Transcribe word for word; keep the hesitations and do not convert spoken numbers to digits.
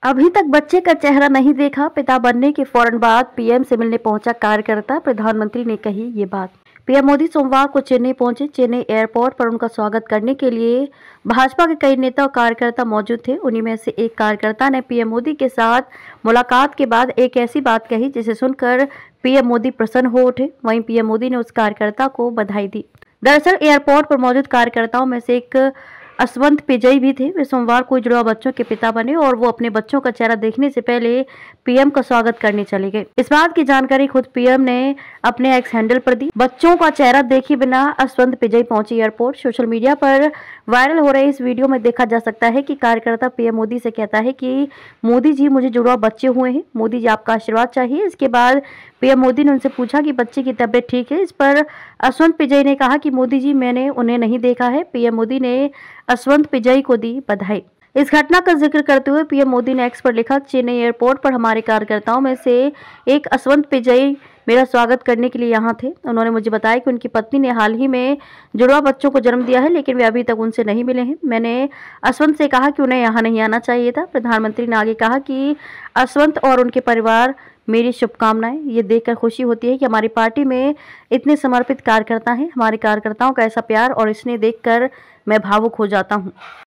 अभी तक बच्चे का चेहरा नहीं देखा, पिता बनने के फौरन बाद पीएम से मिलने पहुंचा कार्यकर्ता, प्रधानमंत्री ने कही ये बात। पीएम मोदी सोमवार को चेन्नई पहुंचे। चेन्नई एयरपोर्ट पर उनका स्वागत करने के लिए भाजपा के कई नेता और कार्यकर्ता मौजूद थे। उन्हीं में से एक कार्यकर्ता ने पीएम मोदी के साथ मुलाकात के बाद एक ऐसी बात कही जिसे सुनकर पीएम मोदी प्रसन्न हो उठे। वहीं पीएम मोदी ने उस कार्यकर्ता को बधाई दी। दरअसल एयरपोर्ट पर मौजूद कार्यकर्ताओं में से एक असवंत पिजई भी थे। वे सोमवार को जुड़वा बच्चों के पिता बने और वो अपने बच्चों का चेहरा देखने से पहले पीएम का स्वागत करने चले गए। इस बात की जानकारी खुद पीएम ने अपने एक्स हैंडल पर दी। बच्चों का चेहरा देखे बिना असवंत पिजई पहुंची एयरपोर्ट। सोशल मीडिया पर वायरल हो रहे इस वीडियो में देखा जा सकता है कि कार्यकर्ता पीएम मोदी से कहता है कि मोदी जी, मुझे जुड़वा बच्चे हुए हैं, मोदी जी आपका आशीर्वाद चाहिए। इसके बाद पीएम मोदी ने उनसे पूछा कि बच्चे की तबीयत ठीक है। इस पर असवंत पिजई ने कहा कि मोदी जी, मैंने उन्हें नहीं देखा है। पीएम मोदी ने असवंत पिजई को दी बधाई। इस घटना का जिक्र करते हुए पीएम मोदी ने एक्स पर लिखा, चेन्नई एयरपोर्ट पर हमारे कार्यकर्ताओं में से एक असवंत पिजई मेरा स्वागत करने के लिए यहाँ थे। उन्होंने मुझे बताया कि उनकी पत्नी ने हाल ही में जुड़वा बच्चों को जन्म दिया है, लेकिन वे अभी तक उनसे नहीं मिले हैं। मैंने असवंत से कहा कि उन्हें यहाँ नहीं आना चाहिए था। प्रधानमंत्री ने आगे कहा कि असवंत और उनके परिवार मेरी शुभकामनाएं। ये देखकर खुशी होती है कि हमारी पार्टी में इतने समर्पित कार्यकर्ता हैं। हमारे कार्यकर्ताओं का ऐसा प्यार और स्नेह देखकर मैं भावुक हो जाता हूँ।